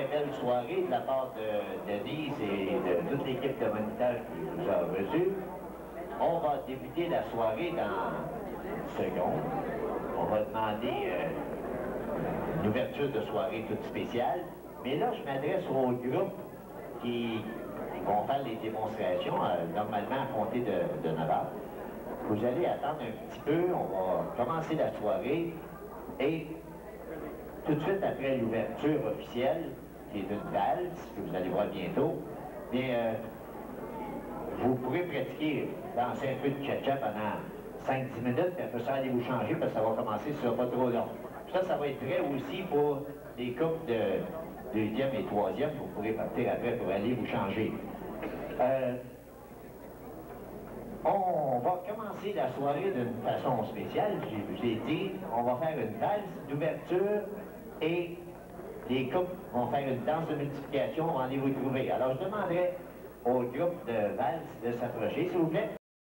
belle soirée de la part de Denise et de toute l'équipe de moniteurs qui nous a reçus. On va débuter la soirée dans une seconde. On va demander une ouverture de soirée toute spéciale. Mais là, je m'adresse au groupe qui vont faire les démonstrations, normalement à compter de 9 heures. Vous allez attendre un petit peu, on va commencer la soirée et tout de suite après l'ouverture officielle, qui est une valse, que vous allez voir bientôt, bien, vous pourrez pratiquer, danser un peu de cha-cha pendant 5-10 minutes, puis après ça, allez vous changer parce que ça va commencer, ce sera pas trop long. Ça va être vrai aussi pour les couples de deuxième et troisième, vous pourrez partir après pour aller vous changer. On va commencer la soirée d'une façon spéciale, je vous ai dit, on va faire une valse d'ouverture et les couples vont faire une danse de multiplication, on va aller vous trouver. Alors je demanderai au groupe de valse de s'approcher, s'il vous plaît.